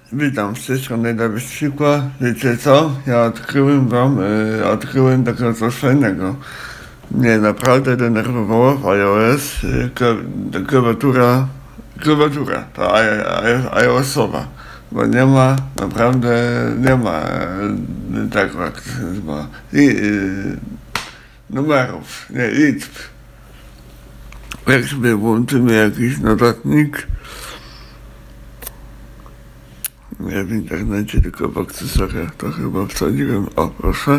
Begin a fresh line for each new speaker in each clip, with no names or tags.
Witam, z tej strony Dawid Wściekła. Wiecie co? Ja odkryłem takiego coś fajnego. Mnie naprawdę denerwowało w iOS klawiatura, ta iOS-owa. Bo naprawdę nie ma tego, jak to się nazywa, numerów, nie, liczb. Jak sobie włączymy jakiś notatnik, nie w internecie, tylko w akcesoriach, to chyba wsadziłem, o proszę.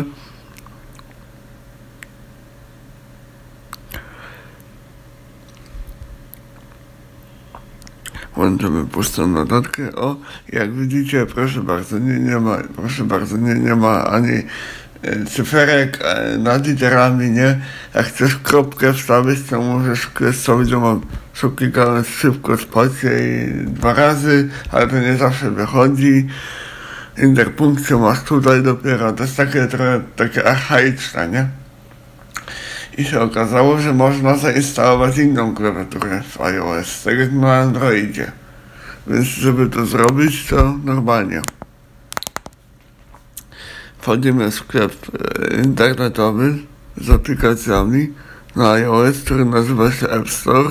Włączymy pustą notatkę, o, jak widzicie, proszę bardzo, nie ma ani cyferek nad literami, nie? Jak chcesz kropkę wstawić, to możesz sobie, że mam klikałem szybko spację i 2 razy, ale to nie zawsze wychodzi. Interpunkcję masz tutaj dopiero, to jest takie archaiczne, nie? I się okazało, że można zainstalować inną klawiaturę w iOS, tak jak na Androidzie. Więc żeby to zrobić, to normalnie wchodzimy w sklep internetowy z aplikacjami na iOS, który nazywa się App Store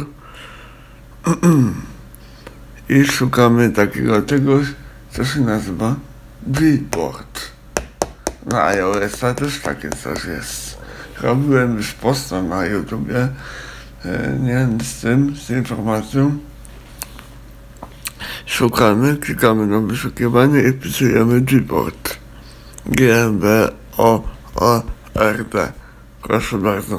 i szukamy takiego czegoś, co się nazywa Gboard. Na iOS-a też takie coś jest. Robiłem już posta na YouTubie, nie, z informacją. Szukamy, klikamy na wyszukiwanie i wpisujemy Gboard. Gboard. Proszę bardzo.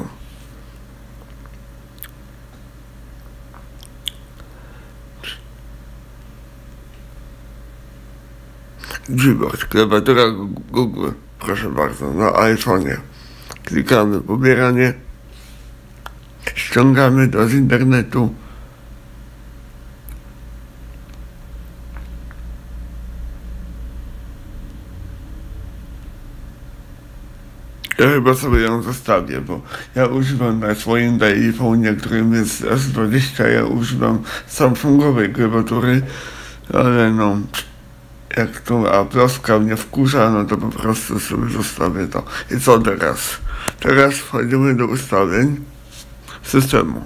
Gboard, klawiatura Google, proszę bardzo, na iPhone'ie. Klikamy pobieranie, ściągamy to z internetu. Ja chyba sobie ją zostawię, bo ja używam na swoim iPhone'ie, którym jest S20, ja używam Samsungowej klawiatury, ale no, jak to Apple'owska mnie wkurza, no to po prostu sobie zostawię to. I co teraz? Teraz wchodzimy do ustawień systemu.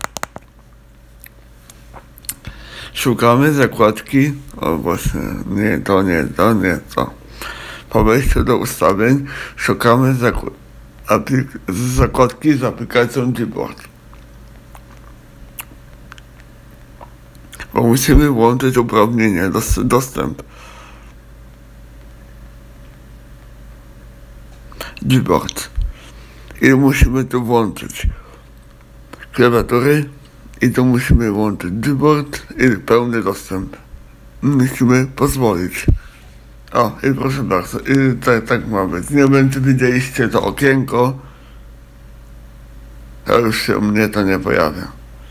Szukamy zakładki, o właśnie, nie to. Po wejściu do ustawień szukamy zakładki z aplikacją Gboard. Bo musimy włączyć uprawnienie, dostęp. Gboard. I musimy tu włączyć klawiatury i tu musimy włączyć Gboard i pełny dostęp. Musimy pozwolić. O, i proszę bardzo, i tak ma być. Nie wiem, czy widzieliście to okienko. To już się u mnie to nie pojawia.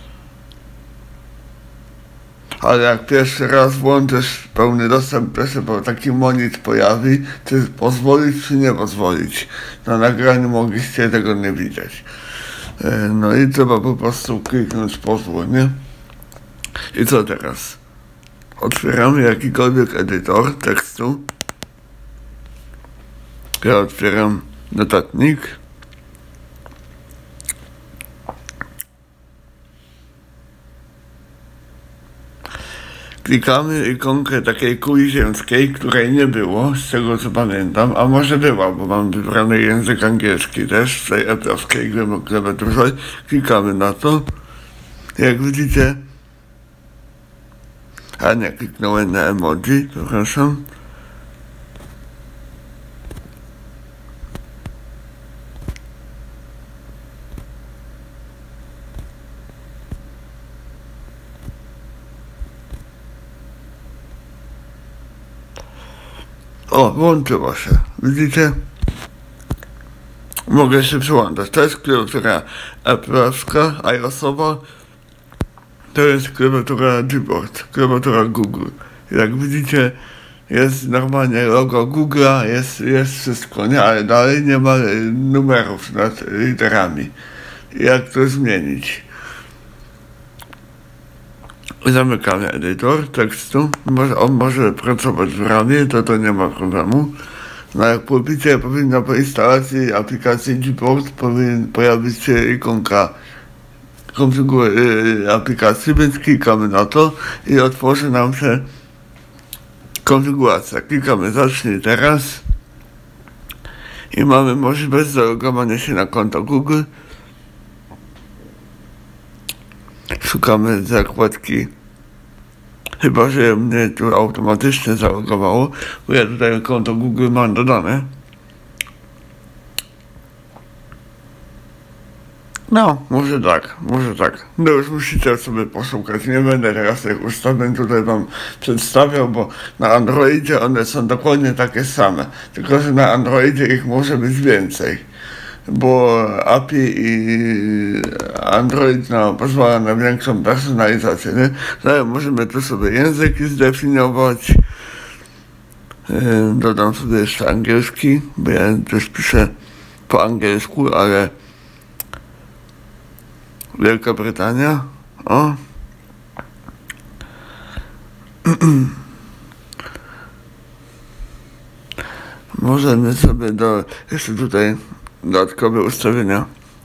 Ale jak pierwszy raz włączysz pełny dostęp, to się taki monitor pojawi, czy pozwolić, czy nie pozwolić. Na nagraniu mogliście tego nie widzieć. No i trzeba po prostu kliknąć pozwól, nie? I co teraz? Otwieramy jakikolwiek edytor tekstu. Ja otwieram notatnik. Klikamy ikonkę takiej kuli ziemskiej, której nie było, z tego co pamiętam, a może była, bo mam wybrany język angielski też, w tej Apple'owskiej klawiaturze. Klikamy na to. Jak widzicie, a nie, kliknąłem na emoji, przepraszam. O, włączyło się. Widzicie? Mogę się przyłączać. To jest klawiatura Apple'owska, iOS-owa. To jest klawiatura Gboard, klawiatura Google. Jak widzicie, jest normalnie logo Google'a, jest wszystko, nie? Ale dalej nie ma numerów nad literami. Jak to zmienić? Zamykamy edytor tekstu. On może pracować w ramie, to nie ma problemu. Na pulpicie powinna po instalacji aplikacji Gboard pojawić się ikonka konfigury aplikacji, więc klikamy na to i otworzy nam się konfiguracja. Klikamy zacznij teraz i mamy możliwość zalogowania się na konto Google. Szukamy zakładki, chyba że mnie tu automatycznie zalogowało, bo ja tutaj konto Google mam dodane. No, może tak. No już musicie sobie poszukać, nie będę teraz tych ustawień tutaj wam przedstawiał, bo na Androidzie one są dokładnie takie same, tylko że na Androidzie ich może być więcej, bo API i Android pozwala na większą personalizację, nie? No, możemy tu sobie języki zdefiniować, dodam sobie jeszcze angielski, bo ja też piszę po angielsku, ale Wielka Brytania, o. Możemy sobie jeszcze tutaj dodatkowe ustawienia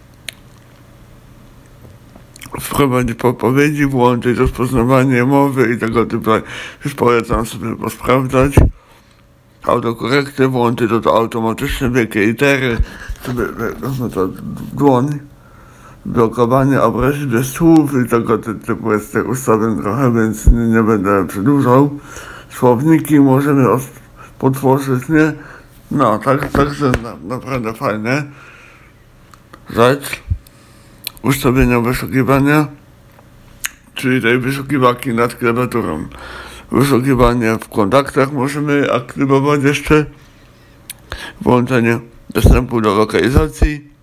wprowadzić podpowiedzi, włączyć rozpoznawanie mowy i tego typu. Już polecam sobie posprawdzać. Autokorektę włączyć to automatycznie, wielkie litery, sobie to dłoń. Blokowanie obrazi bez słów i tego typu jest tych ustawień trochę, więc nie będę przedłużał. Słowniki możemy potworzyć, nie? No, także naprawdę fajnie. Rzecz. Ustawienia wyszukiwania, czyli tej wyszukiwarki nad klawiaturą. Wyszukiwanie w kontaktach możemy aktywować jeszcze. Włączenie dostępu do lokalizacji.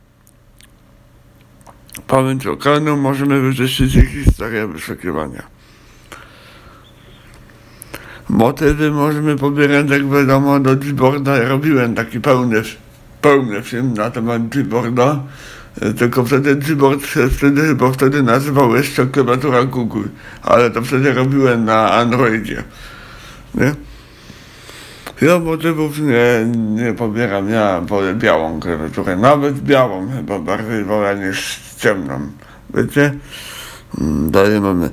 Pamięć lokalną możemy wyczyścić i historię wyszukiwania. Motywy możemy pobierać, jak wiadomo, do Gboarda. Ja robiłem taki pełny film na temat Gboarda, tylko wtedy Gboard się wtedy nazywał jeszcze klawiatura Google, ale to wtedy robiłem na Androidzie, nie? Ja motywów nie pobieram, ja wolę białą klawiaturę, nawet białą chyba bardziej wolę niż ciemną, wiecie? Dalej mamy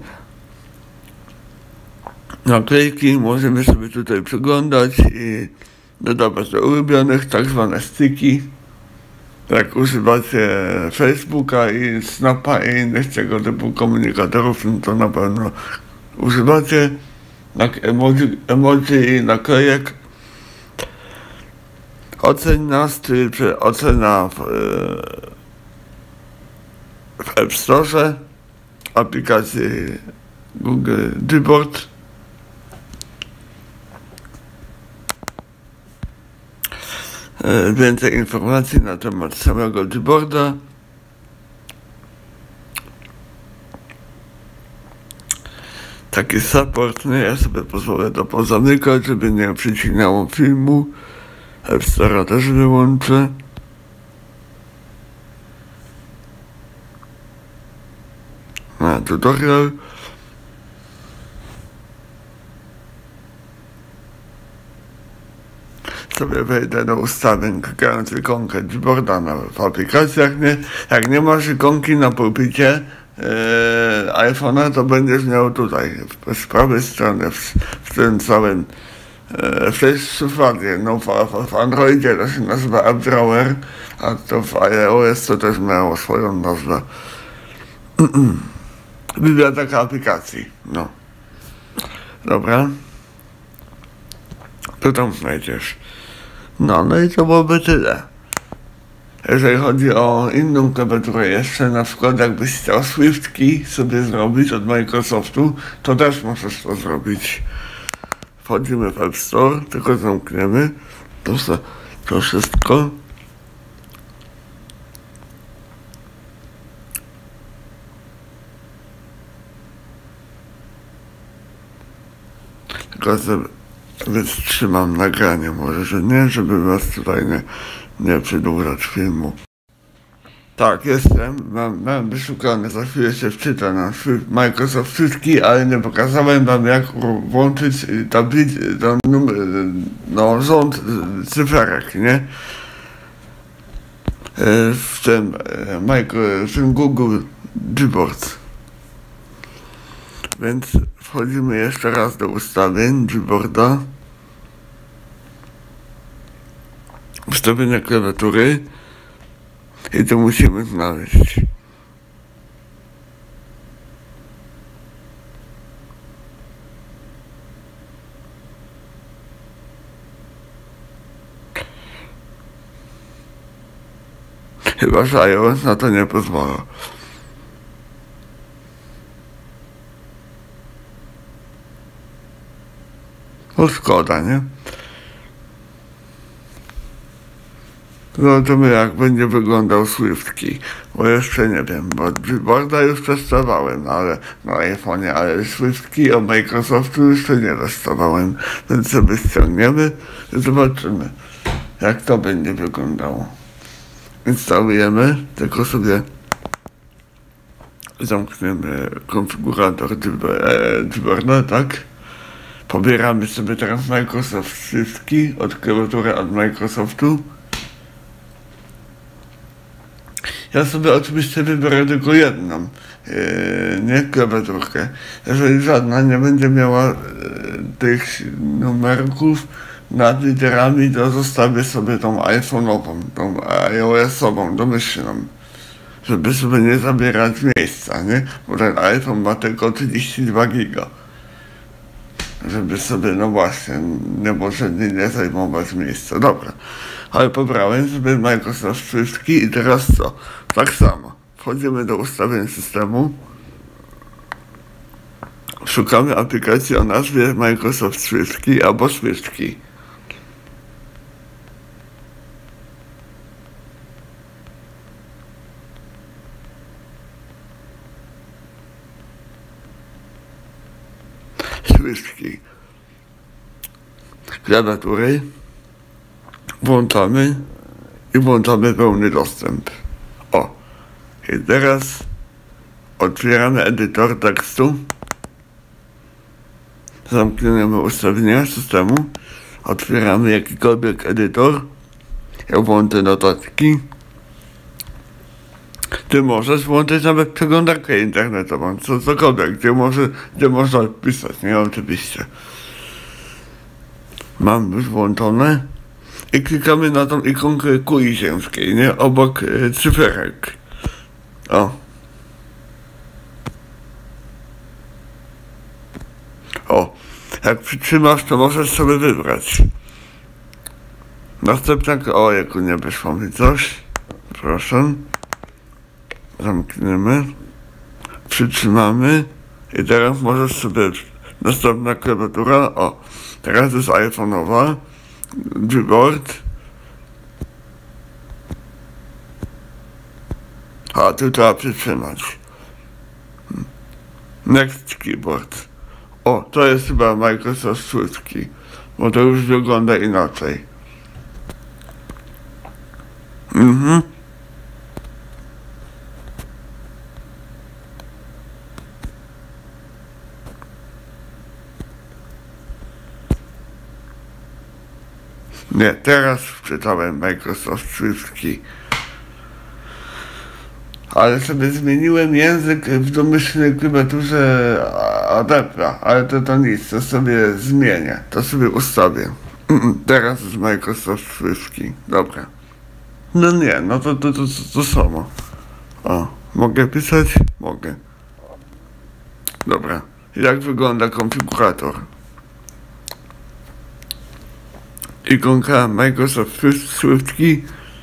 naklejki, możemy sobie tutaj przeglądać i dodawać do ulubionych, tak zwane styki. Jak używacie Facebooka i Snapa i innych tego typu komunikatorów, no to na pewno używacie emoji i naklejek. Oceń nas, czyli ocena w App Store, aplikacji Google Gboard. Więcej informacji na temat samego Gboarda. Taki support, nie? Ja sobie pozwolę to pozamykać, żeby nie przycinało filmu. App Store też wyłączę. Tutorial. Sobie wejdę do ustawień, klikając ikonkę Gboarda w aplikacjach, nie? Jak nie masz ikonki na pulpicie iPhone'a, to będziesz miał tutaj, z prawej strony, w tym całym, w tej szufladzie, no w Androidzie to się nazywa App Drawer, a to w iOS to też miało swoją nazwę. Biblioteka aplikacji, no. Dobra. To tam znajdziesz. No i to byłoby tyle. Jeżeli chodzi o inną klawiaturę jeszcze, na przykład jakbyś chciał SwiftKey sobie zrobić od Microsoftu, to też możesz to zrobić. Wchodzimy w App Store, tylko zamkniemy to wszystko. Tylko wstrzymam nagranie, może że nie, żeby was tutaj nie przedłużać filmu. Tak, jestem. Mam wyszukane, za chwilę się wczyta na Microsoft wszystkie, ale nie pokazałem wam jak włączyć tablicę, no rząd cyferek, nie? W tym Google Gboard. Więc wchodzimy jeszcze raz do ustawień Gboarda. Ustawienia klawiatury. I to musimy znaleźć. Chyba, że iOS na to nie pozwala. No szkoda, nie? Zobaczymy jak będzie wyglądał SwiftKey, bo jeszcze nie wiem, bo Gboarda już testowałem, ale na iPhone'ie, ale SwiftKey od Microsoftu jeszcze nie testowałem, więc sobie ściągniemy i zobaczymy jak to będzie wyglądało. Instalujemy, tylko sobie zamkniemy konfigurator Gboarda, tak? Pobieramy sobie teraz Microsoft SwiftKey od klawiatury od Microsoftu. Ja sobie oczywiście wybiorę tylko jedną, nie klawiaturkę. Jeżeli żadna nie będzie miała tych numerków nad literami, to zostawię sobie tą iPhone'ową, tą iOS-ową, domyślną. Żeby sobie nie zabierać miejsca, nie? Bo ten iPhone ma tylko 32 giga. Żeby sobie, no właśnie, niepotrzebnie nie zajmować miejsca. Dobra, ale pobrałem sobie Microsoft SwiftKey i teraz co? Tak samo. Wchodzimy do ustawień systemu. Szukamy aplikacji o nazwie Microsoft SwiftKey albo SwiftKey. SwiftKey. Klawiatury. Włączamy i włączamy pełny dostęp. O, i teraz otwieramy edytor tekstu. Zamkniemy ustawienia systemu. Otwieramy jakikolwiek edytor. Ja włączę notatki. Ty możesz włączyć nawet przeglądarkę internetową, cokolwiek, gdzie można pisać, nie? Oczywiście. Mam już włączone i klikamy na tą ikonkę kuli ziemskiej, nie? Obok cyferek. O. O. Jak przytrzymasz, to możesz sobie wybrać. Następna, o, jaku nie wyszło mi coś. Proszę. Zamkniemy. Przytrzymamy. I teraz możesz sobie, następna klawiatura, o. Teraz jest iPhone'owa. Gboard. A, tu trzeba przytrzymać. Next keyboard. O, to jest chyba Microsoft SwiftKey, bo to już wygląda inaczej. Nie, teraz wczytałem Microsoft SwiftKey. Ale sobie zmieniłem język w domyślnej klawiaturze adaptera, ale to nic, to sobie zmienię, to sobie ustawię. Teraz jest Microsoft SwiftKey, dobra. No nie, no to samo. O, mogę pisać? Mogę. Dobra, jak wygląda konfigurator? Ikonka Microsoft SwiftKey.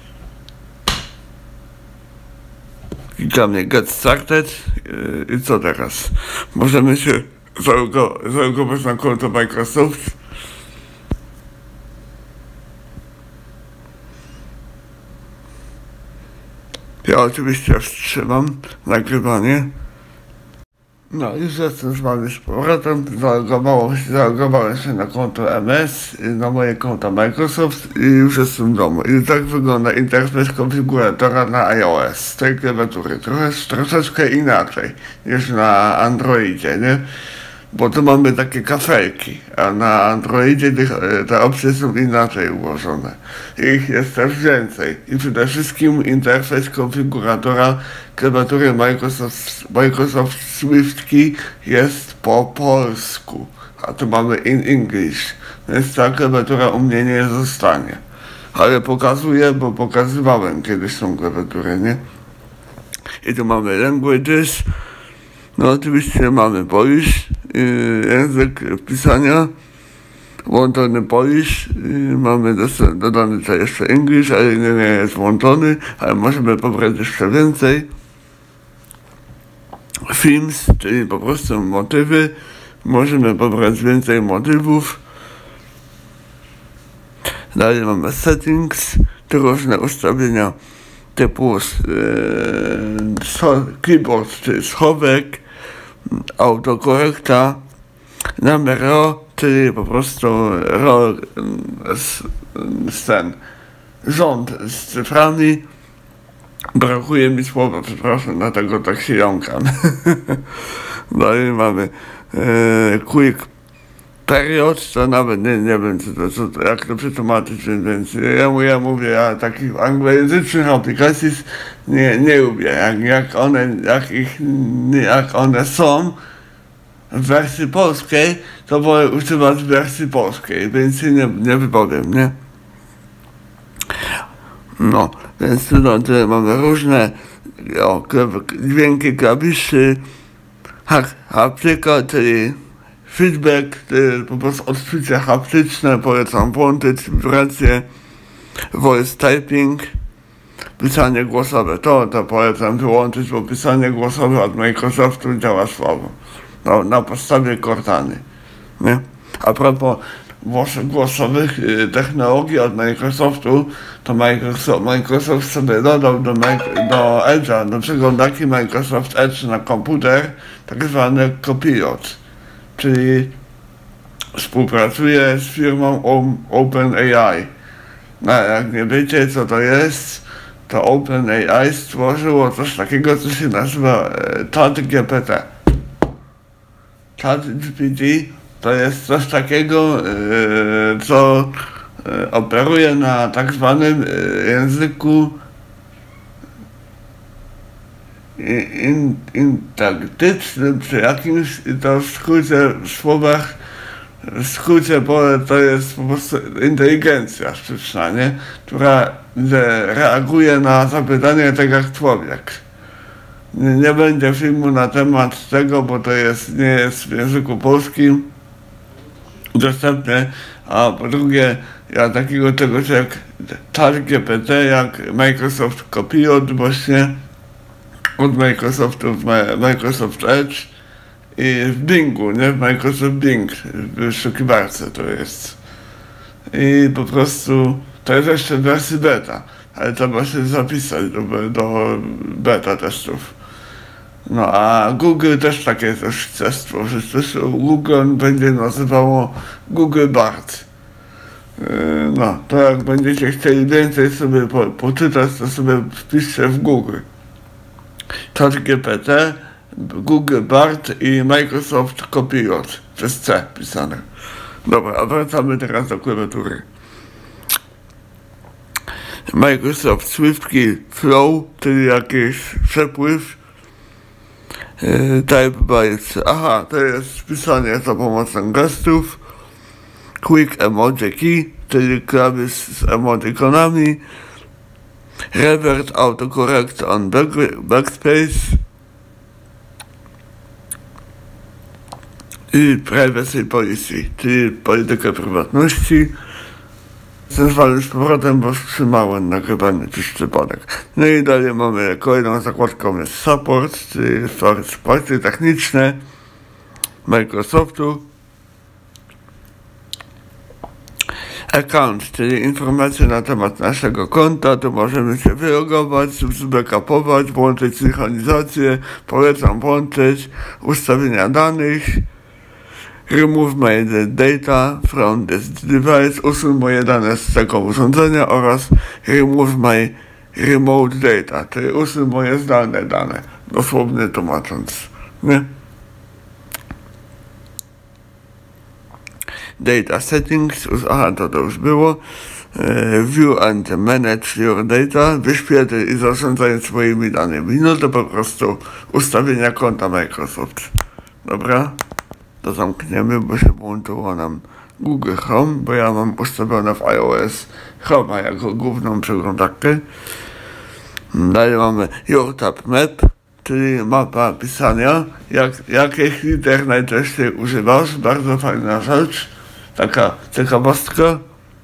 Klikamy Get Started i co teraz? Możemy się zalogować na konto Microsoft. Ja oczywiście wstrzymam nagrywanie. No już jestem z wami z powrotem, zalogowałem się na konto MS, na moje konto Microsoft i już jestem w domu. I tak wygląda interfejs konfiguratora na iOS z tej klawiatury. Troszeczkę inaczej niż na Androidzie, nie? Bo tu mamy takie kafelki, a na Androidzie te opcje są inaczej ułożone. Ich jest też więcej. I przede wszystkim interfejs konfiguratora klawiatury Microsoft SwiftKey jest po polsku, a tu mamy in English, więc ta klawiatura u mnie nie zostanie. Ale pokazuję, bo pokazywałem kiedyś tą klawiaturę, nie? I tu mamy languages. No oczywiście mamy Polish, język pisania, włączony Polish, mamy dodany tutaj jeszcze English, ale nie jest włączony, ale możemy pobrać jeszcze więcej. Themes, czyli po prostu motywy, możemy pobrać więcej motywów. Dalej mamy settings, tu różne ustawienia typu keyboard, czyli schowek, autokorekta, numer RO, czyli po prostu RO rząd z cyframi. Brakuje mi słowa, przepraszam, dlatego tak się jąkam. Dalej mamy quick period, to nawet nie wiem jak to przetłumaczyć, więc ja mówię, takich anglojęzycznych aplikacji nie lubię, jak one są w wersji polskiej, to wolę używać w wersji polskiej, więc się nie wypowiem, nie? No, więc tutaj mamy różne dźwięki klawiszy, haptyka, czyli feedback, po prostu odczucia haptyczne, polecam włączyć, wibracje, voice typing, pisanie głosowe, to polecam wyłączyć, bo pisanie głosowe od Microsoftu działa słabo, na podstawie Cortany, nie? A propos głosowych technologii od Microsoftu, to Microsoft sobie dodał do Edge'a, do przeglądarki Microsoft Edge na komputer, tak zwany Copilot, czyli współpracuje z firmą OpenAI. No, jak nie wiecie co to jest, to OpenAI stworzyło coś takiego, co się nazywa ChatGPT. ChatGPT to jest coś takiego, co operuje na tak zwanym języku intaktycznym, czy jakimś, to w skrócie to jest po prostu inteligencja sztuczna, nie? Która reaguje na zapytanie tak jak człowiek. Nie będzie filmu na temat tego, bo to nie jest w języku polskim dostępne, a po drugie, ja takiego czegoś jak ChatGPT, jak Microsoft Copilot właśnie od Microsoftu w Microsoft Edge i w Bingu, nie? W Microsoft Bing, w wyszukiwarce to jest. I po prostu to jest jeszcze w wersji beta, ale trzeba się zapisać do beta testów. No a Google też takie coś chce stworzyć. Google będzie nazywało Google Bard. No, to jak będziecie chcieli więcej sobie poczytać, to sobie wpiszcie w Google ChatGPT, Google Bard i Microsoft Copilot przez C pisane. Dobra, a wracamy teraz do klawiatury. Microsoft SwiftKey Flow, czyli jakiś przepływ. Type bytes. Aha, to jest pisanie za pomocą gestów. Quick Emoji Key, czyli klawisz z emotikonami. Revert Autocorrect on Backspace. I Privacy Policy, czyli politykę prywatności. Zezwolę z powrotem, bo wstrzymałem nagrywanie przez przypadek. No i dalej mamy kolejną zakładką jest Support, czyli wsparcie techniczne Microsoftu. account, czyli informacje na temat naszego konta, to możemy się wylogować, zbackupować, włączyć synchronizację, polecam włączyć, ustawienia danych, remove my data from this device, usuń moje dane z tego urządzenia oraz remove my remote data, czyli usuń moje zdalne dane, dosłownie tłumacząc, nie? Data settings, aha, to już było. View and manage your data, wyświetl i zarządzaj swoimi danymi. No to po prostu ustawienia konta Microsoft. Dobra? To zamkniemy, bo się włączyło nam Google Chrome, bo ja mam ustawione w iOS Chroma jako główną przeglądarkę. Dalej mamy Your Tab Map, czyli mapa pisania. Jakich liter najczęściej używasz? Bardzo fajna rzecz. Taka ciekawostka.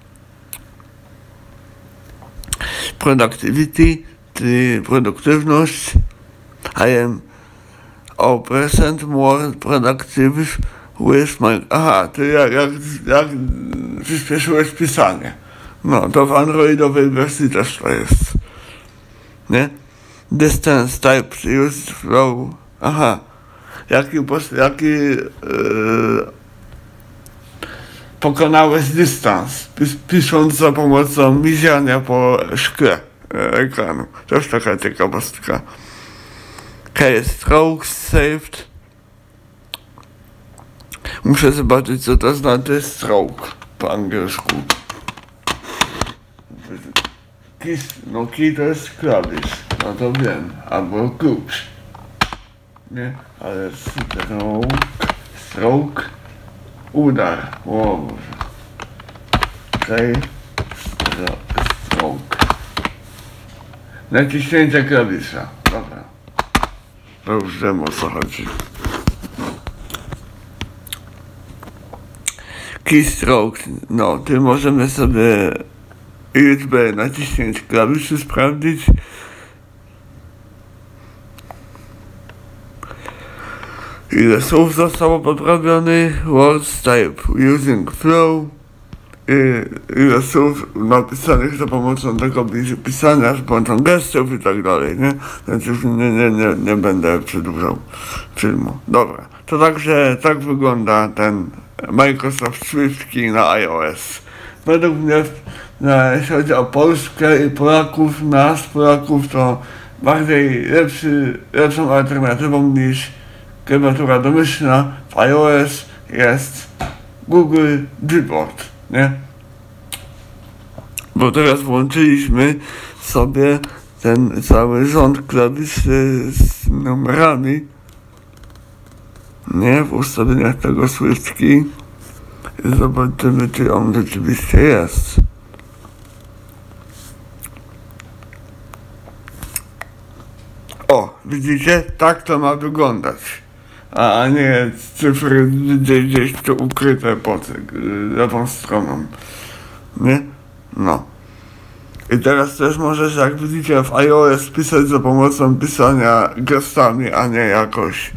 Productivity, czyli produktywność. I am 0% more productive with my... Aha, to jak przyspieszyłeś pisanie. No, to w androidowej wersji też to jest. Nie? Distance type used flow. Aha. Pokonałeś dystans, pisząc za pomocą miziania po szkle ekranu. Też taka ciekawostka. Strokes saved. Muszę zobaczyć, co to znaczy stroke po angielsku. Key to jest klawisz, no to wiem, albo klucz. Nie, ale stroke. Udar, o Boże. Stroke. Naciśnięcie klawisza. Dobra. To już wiem, o co chodzi. Keystroke. No, tu możemy sobie liczbę naciśnięć klawiszy sprawdzić. Ile słów zostało poprawiony, words type using flow, ile słów napisanych za pomocą tego pisania z pomocą gestów i tak dalej, nie? Więc już nie będę przedłużał filmu. Dobra, to także tak wygląda ten Microsoft Swift Key na iOS. Według mnie, jeśli chodzi o Polskę i Polaków, nas Polaków, to bardziej lepszą alternatywą niż klawiatura domyślna w iOS jest Google Gboard, nie? Bo teraz włączyliśmy sobie ten cały rząd klawiszy z numerami, nie? W ustawieniach tego Swift Key i zobaczymy, czy on rzeczywiście jest. O, widzicie? Tak to ma wyglądać. A nie cyfry gdzieś tu ukryte pod lewą stroną. Nie? No. I teraz też możesz, jak widzicie, w iOS pisać za pomocą pisania gestami, a nie jakoś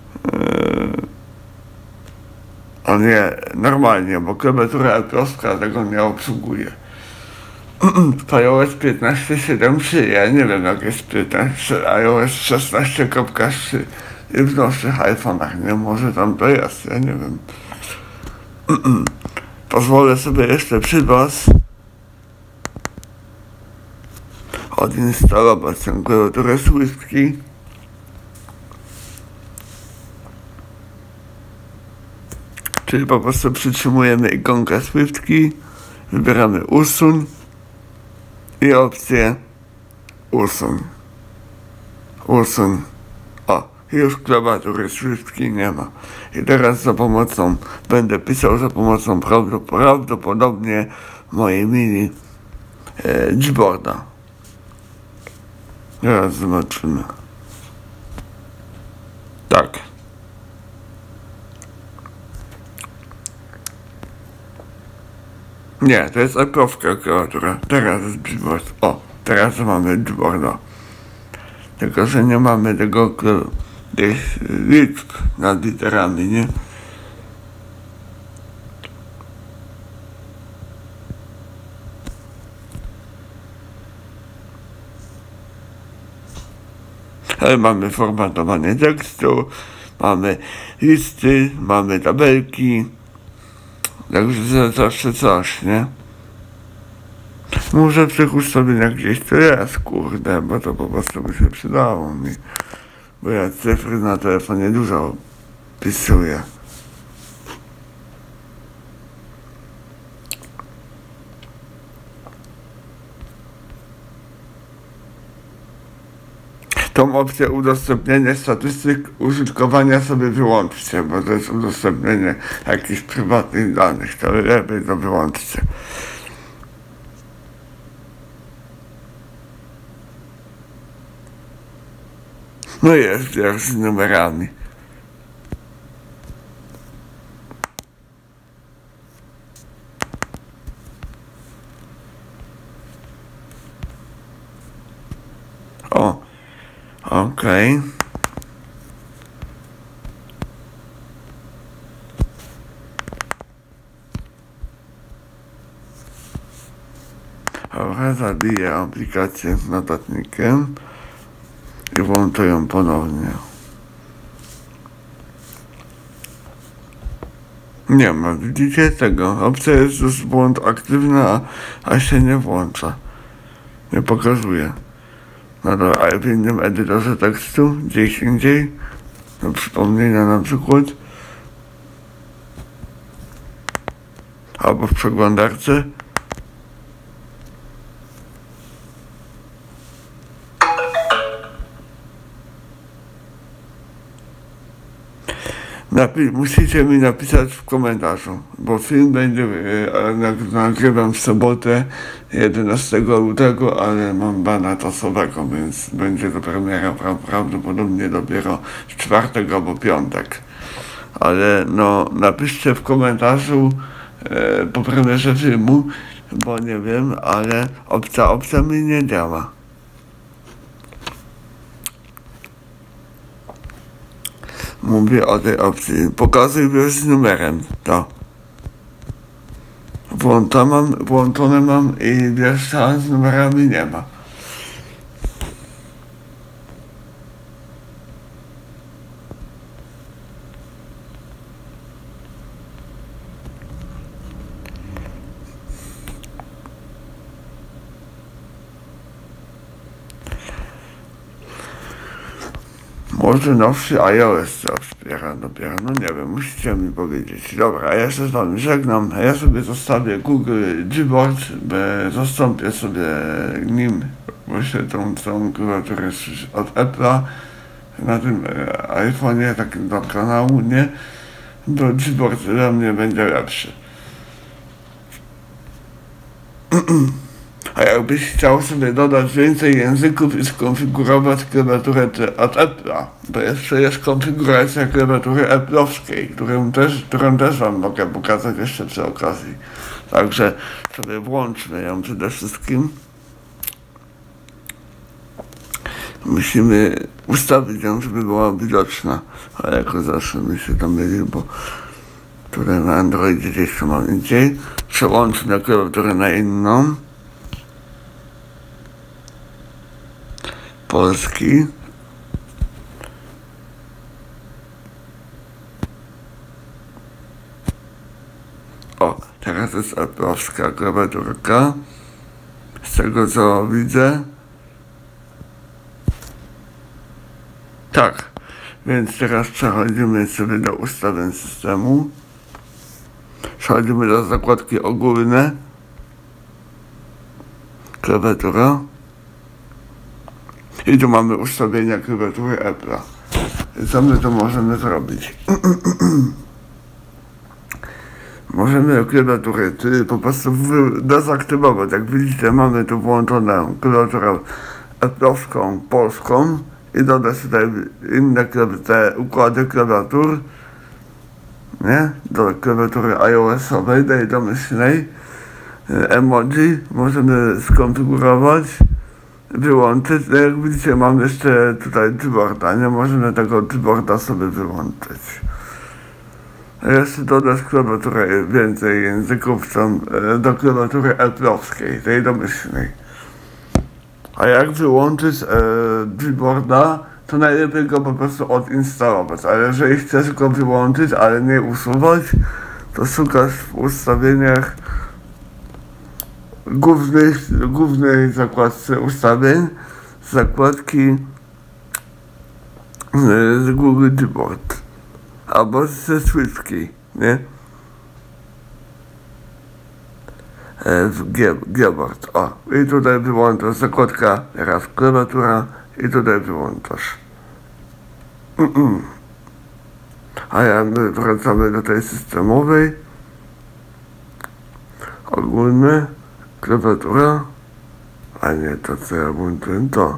a nie normalnie, bo klawiatura Apple tego nie obsługuje. W iOS 15.7.3, ja nie wiem jak jest 15, iOS 16.3 i w nowszych iPhone'ach, nie? Może tam to jest, ja nie wiem. Pozwolę sobie jeszcze przy was odinstalować tę klawiaturę Swift Key. Czyli po prostu przytrzymujemy ikonkę Swift Key, wybieramy usuń i opcję usuń. Usuń. O, już klawiatury Swift Key nie ma. I teraz będę pisał za pomocą prawdopodobnie mojej mini Gboarda. Teraz zobaczymy. Tak. Nie, to jest Apple'owska klawiatura. Teraz jest Gboard. O, teraz mamy Gboarda. Tylko, że nie mamy tych liczb nad literami, nie? Ale mamy formatowanie tekstu, mamy listy, mamy tabelki, także zawsze coś, nie? Może w tych ustawieniach gdzieś to jest, kurde, bo to po prostu by się przydało mi. Bo ja cyfry na telefonie dużo wpisuję. Tą opcję udostępnienie statystyk użytkowania sobie wyłączcie, bo to jest udostępnienie jakichś prywatnych danych, to lepiej to wyłączcie. No jest jak z numerami. O, okej. Dobra, zabiję aplikację z notatnikiem i włączę ją ponownie. Nie ma, widzicie tego? Opcja jest już błąd aktywna, a się nie włącza. Nie pokazuje. No to, ale w innym edytorze tekstu, gdzieś indziej, do przypomnienia na przykład, albo w przeglądarce. Musicie mi napisać w komentarzu, bo film będzie, nagrywam w sobotę 11 lutego, ale mam bana czasowego, więc będzie to premiera prawdopodobnie dopiero w czwartek albo piątek. Ale no, napiszcie w komentarzu po premierze filmu, bo nie wiem, ale opcja mi nie działa. Mówię o tej opcji. Pokazuj wiesz z numerem, to. Włączone mam i wiesz, z numerami nie ma. Może nowszy iOS to wspiera dopiero, no nie wiem, musicie mi powiedzieć. Dobra, ja się z wami żegnam, ja sobie zostawię Google Gboard, zastąpię sobie nim właśnie tą klawiaturę od Apple'a na tym iPhone'ie, takim do kanału, nie? Bo Gboard dla mnie będzie lepszy. A jakbyś chciał sobie dodać więcej języków i skonfigurować klawiaturę od Apple'a, to jeszcze jest konfiguracja klawiatury Apple'owskiej, którą też wam mogę pokazać jeszcze przy okazji. Także sobie włączmy ją przede wszystkim. Musimy ustawić ją, żeby była widoczna, ale jako zawsze mi się tam myli, bo które na Androidzie gdzieś to mam indziej. Przełączmy klawiaturę na inną. Polski. O, teraz jest Apple'owska klawiaturka. Z tego co widzę. Tak, więc teraz przechodzimy sobie do ustawień systemu. Przechodzimy do zakładki ogólne. Klawiatura. I tu mamy ustawienia klawiatury Apple'a. Co my to możemy zrobić? Możemy klawiaturę po prostu dezaktywować. Jak widzicie, mamy tu włączoną klawiaturę Apple'owską, polską i dodać tutaj inne te układy klawiatur, nie? Do klawiatury iOS-owej, tej domyślnej. Emoji możemy skonfigurować, wyłączyć. No jak widzicie, mam jeszcze tutaj Gboarda, nie możemy tego Gboarda sobie wyłączyć. Jeszcze dodać klawiaturę, więcej języków są do klawiatury Apple'owskiej, tej domyślnej. A jak wyłączyć Gboarda, to najlepiej go po prostu odinstalować, ale jeżeli chcesz go wyłączyć, ale nie usuwać, to szukasz w ustawieniach głównej zakładce ustawień, zakładki z Google Keyboard albo ze Switchki, nie? W Keyboard, o, i tutaj wyłączasz zakładka, teraz klawiatura i tutaj wyłączasz. A ja wracamy do tej systemowej, ogólny, klawiatura, a nie to co ja włączyłem, to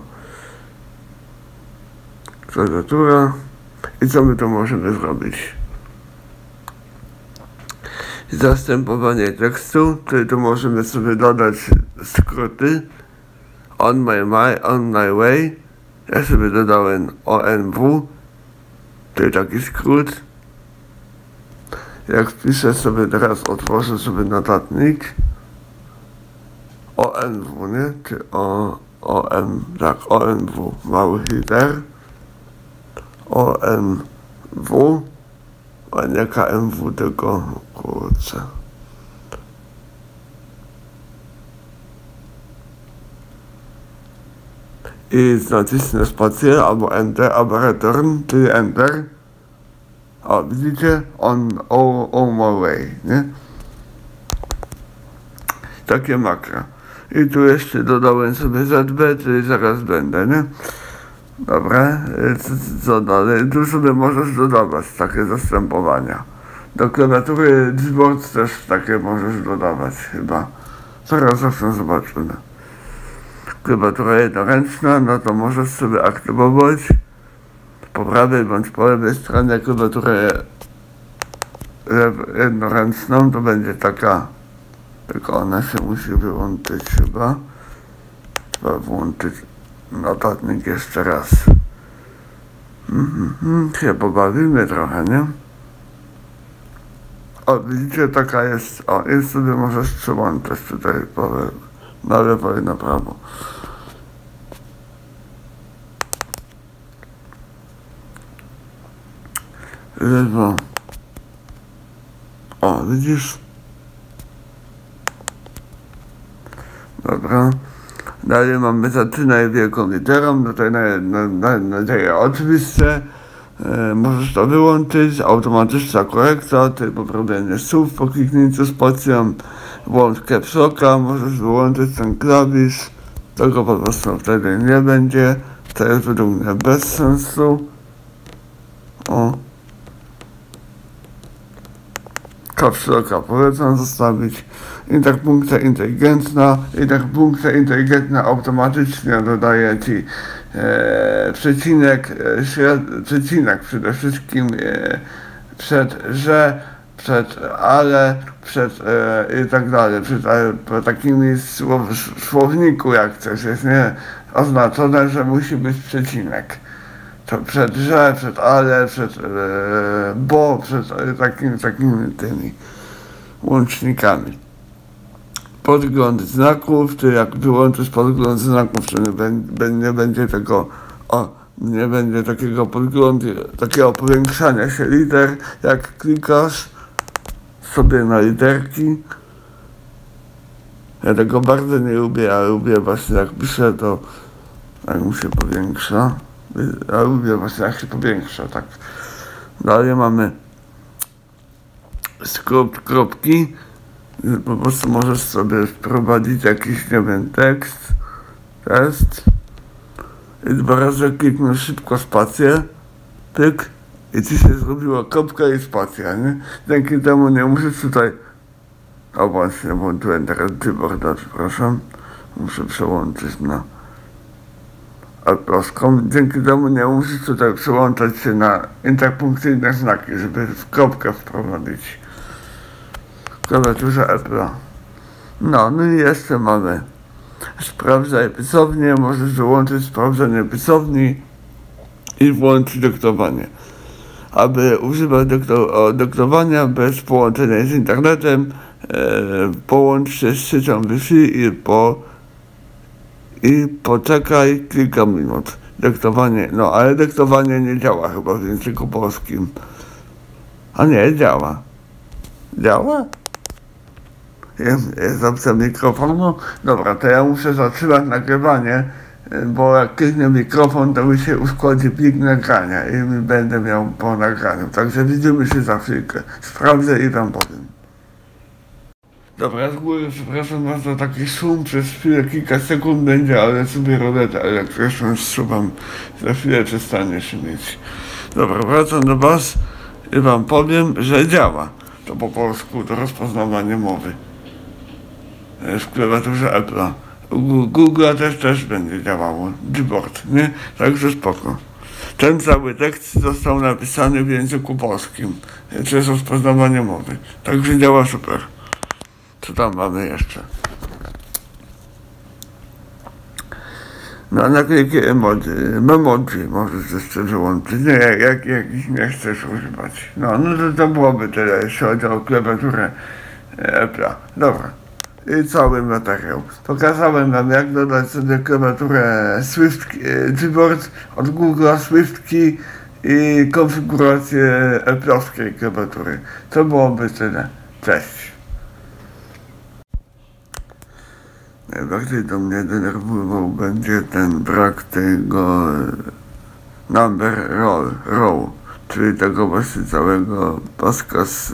klawiatura i co my to możemy zrobić? Zastępowanie tekstu, czyli tu możemy sobie dodać skróty on my way, ja sobie dodałem ONW, czyli taki skrót. Jak wpiszę sobie teraz, otworzę sobie notatnik ONW, nie? Czy ONW, mały liter ONW, a nie KMW, tylko kurczę. I nacisnę spację albo Enter, albo Return, czyli Enter. O, widzicie? On my way, nie? Takie makro. I tu jeszcze dodałem sobie ZB, czyli zaraz będę, nie? Dobra, co dalej? Tu sobie możesz dodawać takie zastępowania. Do klawiatury Keyboard też takie możesz dodawać chyba. Zaraz zresztą zobaczymy. Klawiatura jednoręczna, no to możesz sobie aktywować po prawej bądź po lewej stronie klawiaturę jednoręczną, to będzie taka, tylko ona się musi wyłączyć chyba. Trzeba włączyć notatnik jeszcze raz. Się pobawimy trochę, nie? O, widzicie, taka jest, o, i sobie możesz przyłączać tutaj na lewo i na prawo. Lewo. O, widzisz? Dobra. Dalej mamy zaczynaj wielką literą, tutaj nadzieję oczywiste. Możesz to wyłączyć, automatyczna korekta, czyli poprawienie słów po kliknięciu spacją, włącz caps locka, możesz wyłączyć ten klawisz, tego po prostu wtedy nie będzie, to jest według mnie bez sensu. O. Caps locka polecam zostawić. Interpunkcja inteligentna automatycznie dodaje ci przecinek przede wszystkim przed przed ale, przed i tak dalej, przed takimi słowniku jak coś jest nie oznaczone, że musi być przecinek. To przed przed ale, przed przed takimi tymi łącznikami. Podgląd znaków, czy jak wyłączysz podgląd znaków, to nie będzie tego, nie będzie takiego podglądu, takiego powiększania się liter, jak klikasz sobie na literki. Ja tego bardzo nie lubię, ale lubię właśnie jak piszę, to jak mu się powiększa. Ja lubię właśnie jak się powiększa, tak. Dalej mamy skrót kropki. Po prostu możesz sobie wprowadzić jakiś, nie wiem, test i 2 razy kliknąć szybko spację, pyk i ci się zrobiła kropka i spacja, nie? Dzięki temu nie musisz tutaj, o właśnie, włączyłem teraz keyboarda, przepraszam, muszę przełączyć na prostką, dzięki temu nie musisz tutaj przełączać się na interpunkcyjne znaki, żeby w kropkę wprowadzić. Klawiaturze Apple'a. No i jeszcze mamy sprawdzaj pisownię, możesz wyłączyć sprawdzenie pisowni i włączyć dyktowanie. Aby używać dyktowania bez połączenia z internetem, połącz się z siecią Wi-Fi i poczekaj kilka minut. dyktowanie, no ale dyktowanie nie działa chyba w języku polskim. A nie, działa. Działa? Jest opcja mikrofonu? Dobra, to ja muszę zatrzymać nagrywanie, bo jak kliknę mikrofon, to mi się uszkodzi plik nagrania i będę miał po nagraniu. Także widzimy się za chwilkę. Sprawdzę i wam powiem. Dobra, z góry przepraszam was za taki szum, przez chwilę, kilka sekund będzie, ale sobie roletę elektryczną zsuwam, za chwilę przestanie szumieć. Dobra, wracam do was i wam powiem, że działa to po polsku, to rozpoznawanie mowy w klawiaturze Apple'a. Google też będzie działało, Gboard, nie? Także spoko. Ten cały tekst został napisany w języku polskim, przez rozpoznawanie mowy, także działa super. Co tam mamy jeszcze? No, naklejki emoji możesz jeszcze wyłączyć, nie, jak ich nie chcesz używać. No to byłoby tyle, jeśli chodzi o klawiaturę Apple'a. Dobra. I cały materiał. Pokazałem wam, jak dodać sobie klawiaturę Swift Gboard od Google'a, SwiftKey i konfigurację Apple'owskiej klawiatury. To byłoby tyle. Cześć. Najbardziej do mnie denerwował będzie ten brak tego number row, czyli tego właśnie całego paska z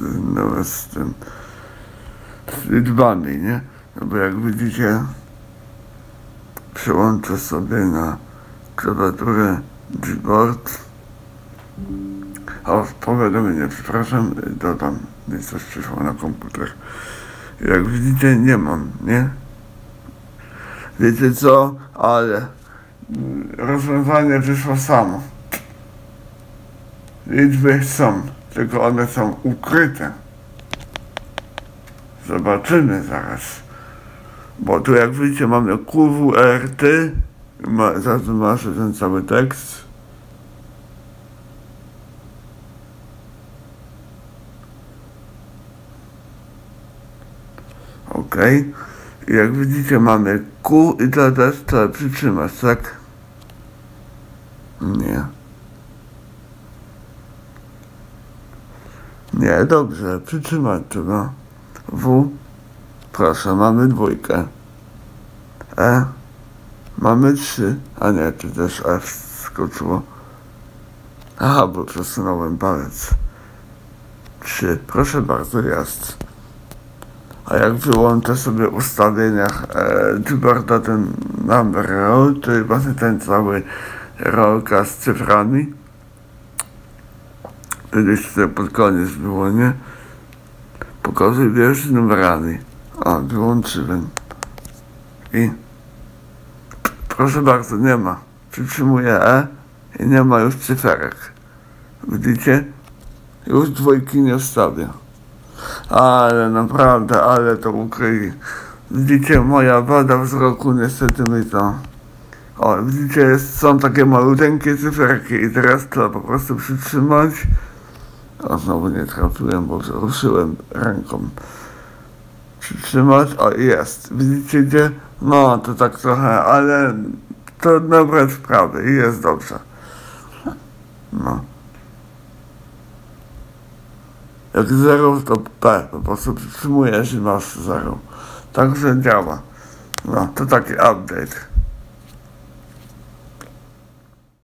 liczbami, nie? No bo jak widzicie, przełączę sobie na klawiaturę Gboard. O, powiadomienie, przepraszam, dodam, mi coś przyszło na komputer. Jak widzicie, nie mam, nie? Wiecie co? Ale rozwiązanie wyszło samo. Liczby są, tylko one są ukryte. Zobaczymy zaraz. Bo tu jak widzicie mamy QWERTY, masz ten cały tekst. Okej. I jak widzicie mamy Q i teraz trzeba przytrzymać, tak? Nie. Nie, dobrze, przytrzymać trzeba. W, proszę, mamy 2. E, mamy 3, a nie, tu też F skoczyło. Aha, bo przesunąłem palec. 3, proszę bardzo, jest. A jak wyłączę sobie w ustawieniach Gboarda ten number row, czyli właśnie ten cały rolka z cyframi. Kiedyś tutaj pod koniec było, nie? Pokazuj wiersz z numerami. O, wyłączyłem. I proszę bardzo, nie ma. Przytrzymuję E i nie ma już cyferek. Widzicie? Już 2 nie wstawię. Ale naprawdę, ale to ukryli. Widzicie, moja wada wzroku niestety mi to... O, widzicie, są takie maluteńkie cyferki i teraz trzeba po prostu przytrzymać. O, znowu nie trafiłem, bo ruszyłem ręką. Przytrzymać, o, jest. Widzicie gdzie? No, to tak trochę, ale to dobre sprawy i jest dobrze. No. Jak 0 to P, po prostu przytrzymujesz i masz 0. Także działa. No, to taki update.